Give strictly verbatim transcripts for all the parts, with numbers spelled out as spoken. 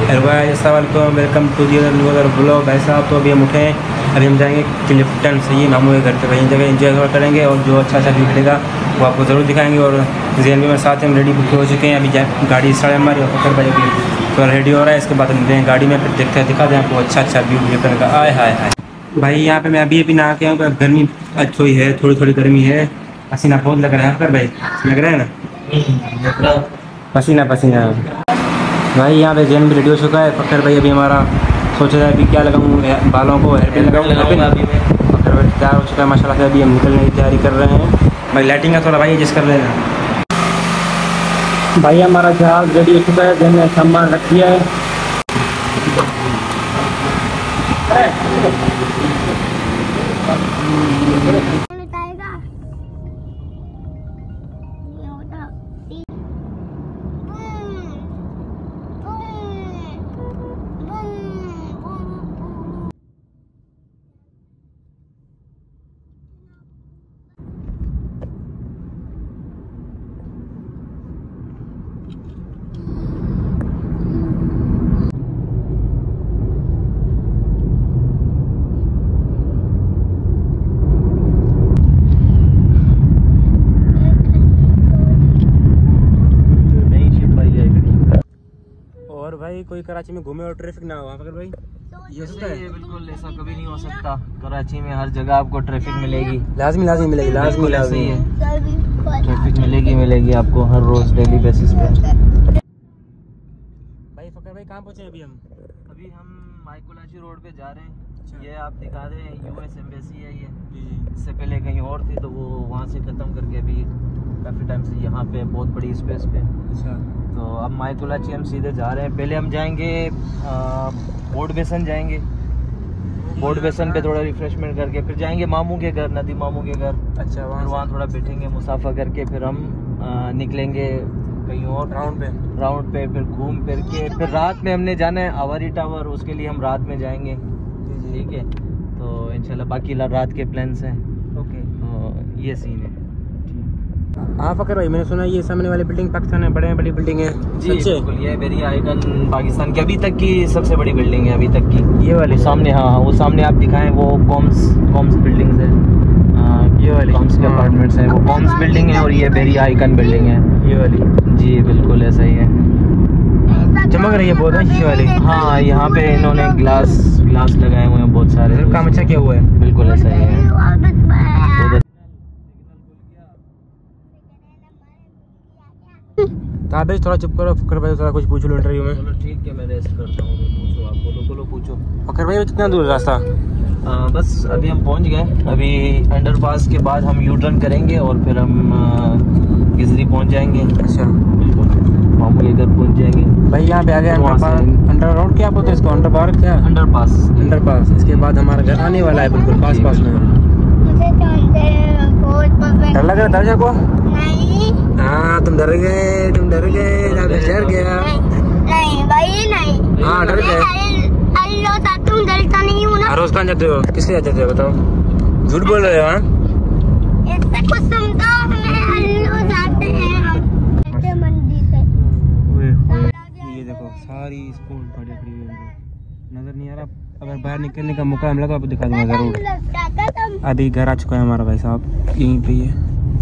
अस्सलामुअलैकुम, welcome to the other blog. भाई साहब तो अभी हम उठे हैं, अभी हम जाएंगे क्लिफ्टन से ही मामू के घर पे। वहीं जगह एंजॉय करेंगे और जो अच्छा अच्छा व्यू मिलेगा वो आपको ज़रूर दिखाएंगे। और जैन भी मेरे साथ हम रेडी बुक हो चुके हैं, अभी गाड़ी स्टार्ट है हमारी और फकर भाई अभी थोड़ा रेडी हो रहा है। इसके बाद हम दें गाड़ी में, फिर देखते हैं दिखा दें आपको अच्छा अच्छा व्यू क्लिफ्टन का। आए हाय हाय भाई, यहाँ पे मैं अभी अभी नहा के आऊँ, गर्मी अच्छी है, थोड़ी थोड़ी गर्मी है, पसीना बहुत लग रहा है फकर भाई, लग रहा है ना पसीना पसीना भाई। यहाँ पे जैन भी रेडी हो चुका है। फकर भाई अभी हमारा सोच रहा है अभी क्या लगाऊँ बालों को, हेयर पिन लगाऊँ। फकर भाई तैयार हो चुका है माशाल्लाह से, अभी हम निकलने की तैयारी कर रहे हैं भाई। लाइटिंग का थोड़ा भाई एडजस्ट कर लेना भाई। हमारा जहाज रेडी हो चुका है, जैन ने सामान रख दिया है। भाई कोई कराची में घूमे और ट्रैफिक ना हो फकर भाई, ये हो सकता है? बिल्कुल ऐसा कभी नहीं हो सकता। कराची में हर जगह आपको ट्रैफिक मिलेगी, लाजमी लाजमी मिलेगी, लाजमी लाजमी है। ट्रैफिक मिलेगी मिलेगी आपको हर रोज डेली बेसिस पे। भाई फकर भाई कहाँ पहुँचे अभी हम? अभी हम माइकोलाची रोड पे जा रहे हैं। ये आप दिखा रहे हैं यूएस एम्बेसी है ये। इससे पहले कहीं और थी तो वो वहाँ से ख़त्म करके अभी काफ़ी टाइम से यहाँ पे बहुत बड़ी स्पेस पे। अच्छा, तो अब माइकोलाची हम सीधे जा रहे हैं। पहले हम जाएंगे बोर्ड बेसन जाएंगे, बोर्ड बेसन पे थोड़ा रिफ्रेशमेंट करके फिर जाएंगे मामू के घर, नदी मामू के घर। अच्छा, वहाँ वहाँ थोड़ा बैठेंगे मुसाफा करके, फिर हम आ, निकलेंगे कहीं और राउंड पे राउंड पे फिर घूम फिर के फिर रात में हमने जाना है आवारी टावर, उसके लिए हम रात में जाएंगे। ठीक है, तो इंशाल्लाह बाकी रात के प्लान्स हैं। ओके, तो ये सीन है। हाँ फकर भाई, मैंने सुना ये सामने वाली बिल्डिंग पाकिस्तान में बड़े बड़ी बिल्डिंग है जी? बिल्कुल, ये वेरी आइकन पाकिस्तान की अभी तक की सबसे बड़ी बिल्डिंग है अभी तक की। ये वाली सामने, हाँ वो सामने आप दिखाएं वो कॉम्स कॉम्स बिल्डिंग्स है। ये वाली कॉम्स के अपार्टमेंट्स हैं, वो कॉम्स बिल्डिंग है और ये वेरी आइकन बिल्डिंग है ये वाली। जी बिल्कुल ऐसा ही है, चमक रही है बहुत अच्छी वाली। हाँ यहाँ पे इन्होंने ग्लास ग्लास लगाए हुए हैं बहुत सारे, काम अच्छा किया हुआ है। बिल्कुल ऐसा ही है। ताबेज थोड़ा चुप करो, फकर भाई थोड़ा कुछ पूछ लो इंटरव्यू में। चलो ठीक है, मैं रेस्ट करता हूँ। पूछो, आप बोलो बोलो पूछो। फकर भाई कितना दूर रास्ता? आ, बस अभी हम पहुँच गए। अभी अंडरपास के बाद हम यू टर्न करेंगे और फिर हम गिजरी पहुँच जाएंगे। अच्छा, बिल्कुल मामू के घर पहुँच जाएंगे। भाई यहाँ पे आ गए अंडर रोड, क्या बोलते हैं इसको? अंडर पार्क क्या? Underpass underpass. इसके बाद हमारा घर आने वाला है बिल्कुल पास पास में। डर लग रहा था दर्जा को? हाँ तुम डर गए, तुम डर गए, डर गया। नहीं भाई नहीं। हाँ डर गए। तुम डरता नहीं हो ना? रोज कहाँ जाते हो? किस लिए जाते हो बताओ? झूठ बोल रहे हो? हाँ इससे कुछ समझो, हमें जाते हैं मंडी से। ये देखो सारी स्कूल खड़ी खड़ी हुई है, नजर नहीं आ रहा। अगर बाहर निकलने का मौका मिला तो आपको दिखा दूंगा जरूर। अभी घर आ चुका है हमारा भाई साहब, यहीं पे है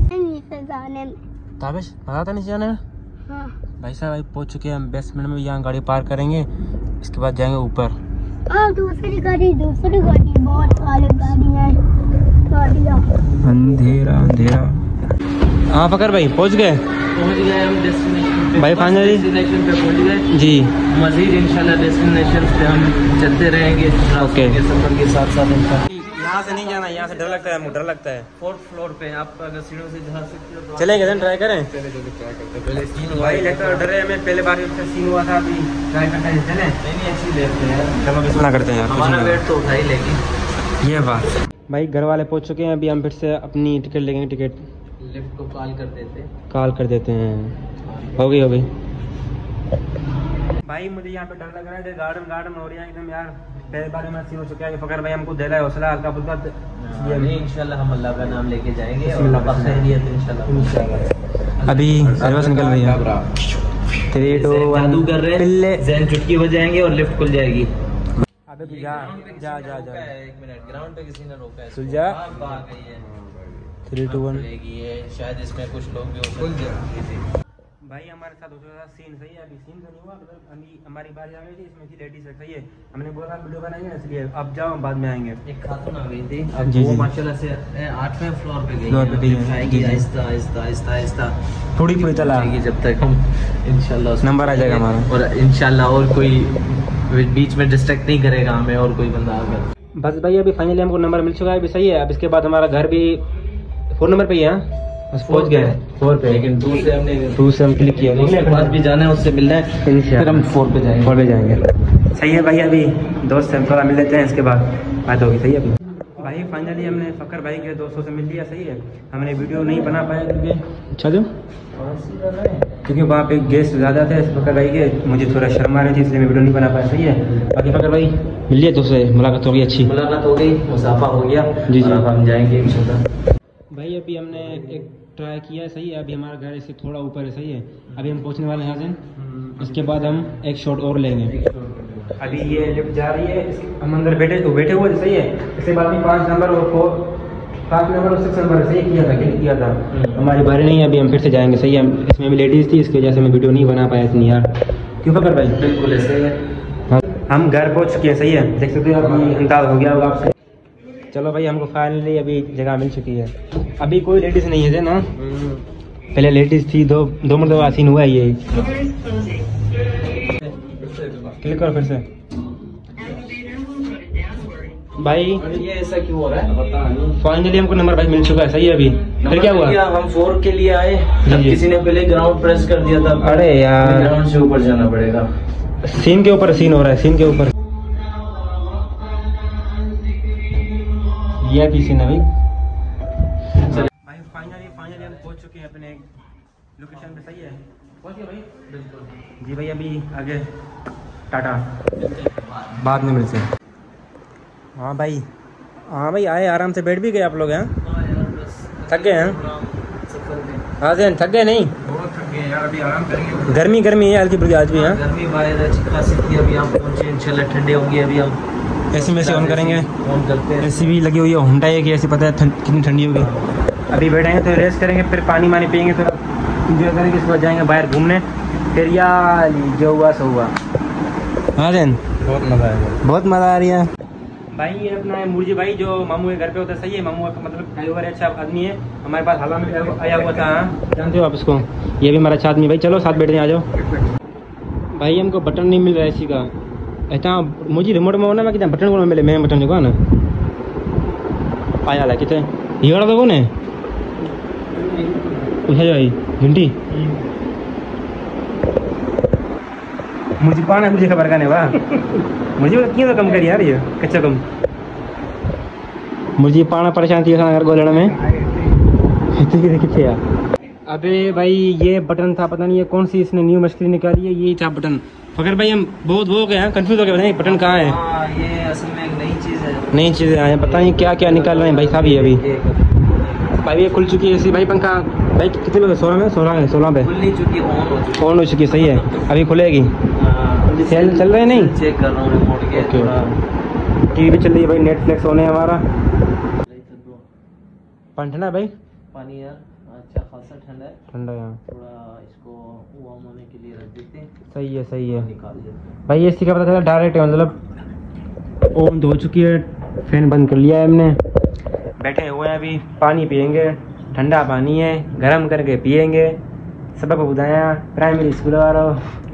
ताबिश, पता था नहीं जाने। हाँ। भाई साहब अभी पहुंच चुके हैं हम बेसमेंट में, यहाँ गाड़ी पार्क करेंगे, इसके बाद जाएंगे ऊपर। हाँ दूसरी गाड़ी दूसरी गाड़ी बहुत सारी गाड़ियाँ गाड़ियाँ। अंधेरा अंधेरा। हाँ फकर भाई पहुंच गए? पहुंच गए हम डेस्टिनेशन भाई फाइनली डेस्टिनेशन पे पहुंच गए जी। मजीद इंशाल्लाह डेस्टिनेशन पे हम चलते रहेंगे ओके सफर के साथ साथ। इंशाल्लाह यहाँ से नहीं जाना, यहाँ से डर लगता है, मुझे डर लगता है। फोर्थ फ्लोर पे आप अगर सीढ़ियों से जा सकते हो तो चलेंगे then ट्राई करें। पहले जो ट्राई करते हैं पहले सीन भाई लगता है डर है, हमें पहले बार सीन हुआ था, अभी ट्राई करते हैं। चले नहीं नहीं अच्छी लेते हैं यार, चलो बिस्मिल्लाह करते हैं यार, हमारा वेट तो उठा ही लेगी ये बात। भाई घर वाले पहुँच चुके हैं, अभी हम फिर से अपनी टिकट लेंगे। टिकट लिफ्ट को कॉल कर देते कॉल कर देते हैं। हो गई हो गई भाई। मुझे यहाँ पे डर लग रहा है, गार्डन गार्डन हो रही है एकदम यार। पहले बार में सीन हो चुका है। फकर भाई हमको दे रहा है हौसला हल्का फुल्का। इंशाल्लाह हम अल्लाह का नाम लेके जाएंगे और इंशाल्लाह। अभी सर्विस निकल रही है। थ्री टू वन जादू कर रहे पिल्ले। हैं, जैन चुटकी बजाएंगे और लिफ्ट खुल जाएगी। अबे तू जा जा जा जा एक मिनट, ग्राउंड पे किसी ने रोका है। सुल जा। हाँ, आ गई है। थ्री टू वन खुलेगी ये, शायद इसमें कुछ लोग भी हो सकते हैं। भाई हमारे साथ दूसरा सीन सही है, अभी सीन तो नहीं हुआ, मतलब अभी हमारी बारी आ गई थी, इसमें थी लेडीज सही है, हमने बोला वीडियो बनाएंगे ना, इसलिए अब जाओ बाद में आएंगे। एक खातून आ गई थी, अब जी, वो जी। माशाल्लाह से आठवें फ्लोर पे गई फ्लोर पे गई है। है, आएगी जी, जी। आहिस्ता आहिस्ता आहिस्ता आहिस्ता थोड़ी पूरी चला आएगी जब तक हम इंशाल्लाह उसको नंबर आ जाएगा हमारा। और इंशाल्लाह और कोई बीच में डिस्ट्रैक्ट नहीं करेगा हमें और कोई बंदा आकर। बस भाई अभी फाइनली हमको नंबर मिल चुका है, अभी सही है। अब इसके बाद हमारा घर भी फोर नंबर पे ही है, बस पहुंच गए फोर पे, लेकिन टू से हमने टू से हम क्लिक किया, उसके बाद भी जाना है, उससे मिलना है, फिर हम फोर पे जाएंगे। फोर पे जाएंगे। सही है भाई, अभी दोस्त से हम थोड़ा मिल लेते हैं, इसके बाद बात होगी। सही है अभी भाई फाइनली हमने फकर भाई के दोस्तों से मिल लिया। सही है, हमने वीडियो नहीं बना पाया क्योंकि अच्छा जो क्योंकि वहाँ पे गेस्ट ज़्यादा थे फकर भाई के, मुझे थोड़ा शर्म आ रही थी, इसलिए मैं वीडियो नहीं बना पाया। सही है, बाकी फकर भाई मिल लिया, दोस्त मुलाकात हो गई, अच्छी मुलाकात हो गई, मुसाफा हो गया। जी, जी। अब हम जाएंगे इंशाल्लाह। भाई अभी हमने एक ट्राई किया, सही है, अभी हमारा घर इससे थोड़ा ऊपर है। सही है, अभी हम पहुंचने वाले हैं यहाँ से, इसके बाद हम एक शॉट और लेंगे। अभी ये लिफ्ट जा रही है, हम अंदर बैठे तो बैठे हुए। सही है, इसके बाद भी पाँच नंबर और फोर पाँच नंबर और सिक्स नंबर सही किया था, क्लिक किया था। हमारी बारी नहीं है, अभी हम फिर से जाएंगे। सही है, इसमें भी लेडीज़ थी, इसकी वजह से मैं वीडियो नहीं बना पाया इतनी यार। क्यों फकर भाई? बिल्कुल ऐसे है। हाँ, हम घर पहुँच चुके हैं। सही है, देख सकते हो अभी अंदाज हो गया होगा आपसे। चलो भाई, हमको फाइनली अभी जगह मिल चुकी है। अभी कोई लेडीज़ नहीं है ना, पहले लेडीज़ थी, दो दो मतलब सीन हुआ है ये। क्लिक करो फिर से भाई। ये ऐसा क्यों हो रहा है पता नहीं। फाइनली हमको नंबर भाई मिल चुका है। सही है, अभी फिर क्या हुआ? हम फोर के लिए आए, जी, जी। किसी ने पहले ग्राउंड प्रेस कर दिया था। अरे यार, ग्राउंड से ऊपर जाना पड़ेगा। सीन के ऊपर सीन हो रहा है, सीन के ऊपर ये भी सीन है भाई। भाई फाइनली फाइनली हम पहुंच चुके हैं अपने लोकेशन पे। सही है, पहुंच गए भाई। बिल्कुल जी भाई, अभी आगे टाटा, बाद में मिलते हैं। हाँ भाई, हाँ भाई आए, आराम से बैठ भी गए आप लोग हैं? थक गए हैं? हाँ जैन थक गए? नहीं बहुत थक गए यार, अभी आराम करेंगे। गर्मी गर्मी है हल्की फुल्की आज भी। हाँ गर्मी बाहर अच्छी खासी थी, अभी हम पहुंचे, इंशाल्लाह ठंडे होंगी। अभी हम एसी में से ऑन करेंगे, ऑन करते हैं। एसी भी लगी हुई है, हुंडा है कि ऐसी पता है कितनी ठंडी होगी। अभी बैठेंगे तो रेस्ट करेंगे, फिर पानी वानी पियेंगे, थोड़ा इंजॉय करेंगे, इसके बाद जाएंगे बाहर घूमने। फिर यार जो हुआ सो हुआ। हाँ जैन बहुत मजा आएगा, बहुत मज़ा आ रही है भाई। ये अपना है मुर्जी भाई, जो मामू के घर पे होता है। सही है, मामू का मतलब ड्राइवर अच्छा आदमी है, हमारे पास हाला में आया हुआ था। हाँ जानते हो आप इसको, ये भी हमारा अच्छा आदमी। भाई चलो साथ बैठते हैं, आ जाओ भाई। हमको बटन नहीं मिल रहा है इसी का, ऐसा मुझे रिमोट में होना मैं कितना बटन को मिले, मैं बटन जो ना आया ला कितने ये वाला तो कौन है पूछा भाई घंटी मुझे पाना मुझे खबर का नहीं वाह मुझे क्यों तो कम कर यार, ये कच्चा कम मुझे पाना परेशान थी अगर गोलना में कितने यार। अबे भाई ये बटन था, पता नहीं ये कौन सी इसने न्यू मशीन निकाली है, ये था बटन। फकर भाई हम बहुत वो हो गए हैं, कंफ्यूज हो गए, नहीं बटन कहाँ है। हाँ, ये असल में एक नई चीज़ है, नई चीज़ें आए, पता नहीं क्या क्या निकाल रहे हैं भाई साहब। ये अभी भाई ये खुल चुकी है ऐसी भाई पंखा भाई कितने लोग? सोलह में सोलह में सोलह पे खुल नहीं चुकी, ऑन हो चुकी, ऑन हो चुकी है। सही है, अभी खुलेगी। सेल चल रहे नहीं, चेक कर रहा हूँ रिमोट के। ओके। थोड़ा टीवी चल रही है भाई, नेटफ्लिक्स होने हमारा पंठना भाई, पानी यार अच्छा खासा ठंडा है, ठंडा यहाँ थोड़ा इसको वार्म होने के लिए रख देते हैं। सही है, सही है निकाल देते भाई। एसी का पता चला डायरेक्ट है, मतलब ऑन हो चुकी है, फैन बंद कर लिया है हमने, बैठे हुए हैं अभी। पानी पियेंगे, ठंडा पानी है, गर्म करके पियेंगे। सबक बुधाया प्राइमरी स्कूल वालों।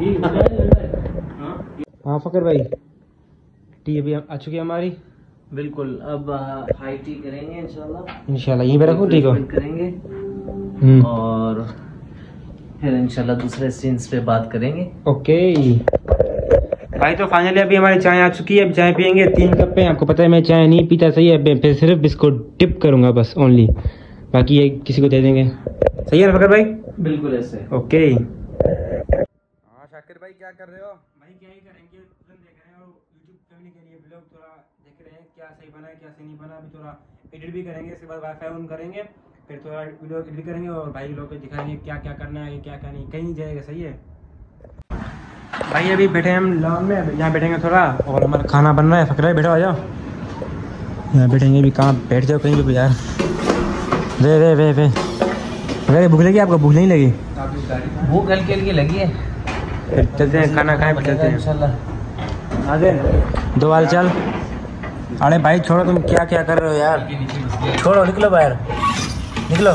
हाँ फकर भाई, टी अभी आ चुकी है हमारी। बिल्कुल, अब हाई टी करेंगे इंशाल्लाह। इंशाल्लाह यहीं पे रखूँ टी को, करेंगे हम्म और फिर इंशाल्लाह दूसरे सीन्स पे बात करेंगे। ओके भाई। तो फाइनली अभी हमारी चाय आ चुकी है, अब चाय पियेंगे। तीन कप पे, आपको पता है मैं चाय नहीं पीता। सही है, फिर सिर्फ इसको टिप करूंगा बस ओनली, बाकी ये किसी को दे देंगे। सही है ना फकर भाई? बिल्कुल ऐसे। ओके। हाँ शाकिर भाई क्या कर रहे हो? भाई क्या ही करेंगे, फिल्म देख रहे हैं और यूट्यूब फैमिली के लिए ब्लॉग थोड़ा देख रहे हैं, क्या सही बना है क्या सही नहीं बना। अभी थोड़ा एडिट भी करेंगे, इसके बाद वाईफाई ऑन करेंगे, फिर थोड़ा वीडियो एडिट करेंगे और भाई लोग को दिखाएंगे क्या क्या करना है क्या क्या नहीं, कहीं नहीं जाएगा। सही है, भाई अभी बैठे हम लॉन में, यहाँ बैठेंगे थोड़ा और हमारा खाना बन रहा है। फकरा बैठो आ जाओ, यहाँ बैठेंगे। अभी कहाँ बैठ जाओ कहीं भी यार। वे वे वे वे अगर भूख लगी आपको? भूख नहीं लगी? भूख हल्की हल्की लगी है। फिर चलते हैं, खाना खाएं फिर चलते हैं इंशाल्लाह। आ जाए दो हाल चाल। अरे भाई छोड़ो, तुम क्या क्या कर रहे हो यार, छोड़ो, निकलो बाहर, निकलो।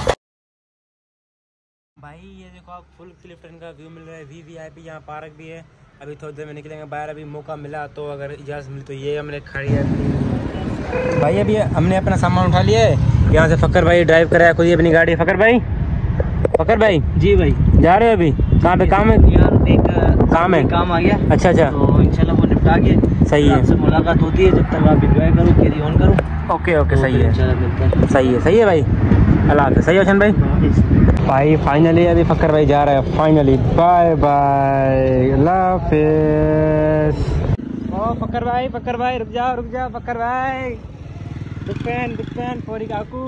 भाई ये देखो आप फुल क्लिफ्टन का व्यू मिल रहा है, वी वी आई पी, यहाँ पार्क भी है। अभी थोड़ी देर में निकलेंगे बाहर, अभी मौका मिला तो, अगर इजाज़त मिली तो। ये हमने खड़ी है भाई, अभी हमने अपना सामान उठा लिया है। यहाँ से फ़कर भाई ड्राइव कराया खुद ही अपनी गाड़ी। फ़कर भाई, फ़कर भाई जी भाई, जा रहे हो अभी? कहाँ पे काम है यार? एक काम है, काम आ गया। अच्छा अच्छा, तो इंशाल्लाह वो निपटा के सही है, आपसे मुलाकात होती है। जब तक आप एंजॉय करो, कैरी ऑन करो। ओके ओके, तो सही फिर है, इंशाल्लाह मिलते हैं। सही है, सही है भाई। अल्लाह हाफ़िज़। सही है रोशन भाई। भाई फाइनली अभी फ़कर भाई जा रहा है फाइनली। बाय बाय, अल्लाह हाफ़िज़। ओ फ़कर भाई, फ़कर भाई रुक जाओ, रुक जाओ फ़कर भाई। बिग फैन, बिग फैन फोरी काकू।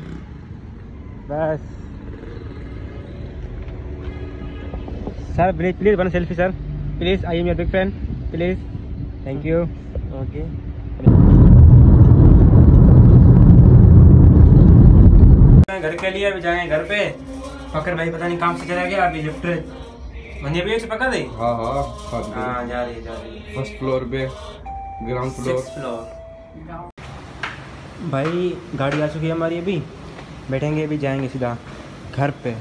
बस sir please please one selfie sir, please. I am your big fan, please, thank you. Okay घर के लिए अभी जाएंगे घर पे। फ़कर भाई पता नहीं काम से चला गया, अभी लिफ्ट वहीं भी से पका दे। हाँ हाँ हाँ जा रही जा रही फर्स्ट फ्लोर पे, ग्राउंड फ्लोर। फ्लोर। भाई गाड़ी आ चुकी है हमारी, अभी बैठेंगे, अभी जाएंगे सीधा घर पे।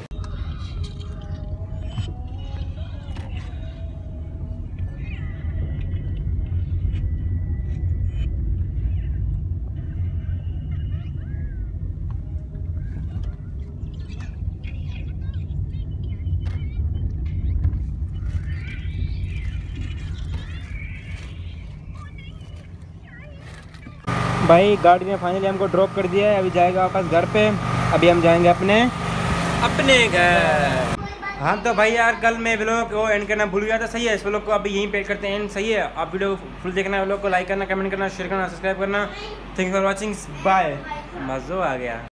भाई गाड़ी ने फाइनली हमको ड्रॉप कर दिया है, अभी जाएगा वापस घर पे। अभी हम जाएंगे अपने अपने घर। हाँ तो भाई यार कल मैं व्लॉग को एंड करना भूल गया था, सही है। इस व्लॉग को अभी यहीं पे करते हैं एंड, सही है। आप वीडियो को फुल देखना, व्लॉग को लाइक करना, कमेंट करना, शेयर करना, सब्सक्राइब करना। Thank you for watching, bye. मज़ा आ गया।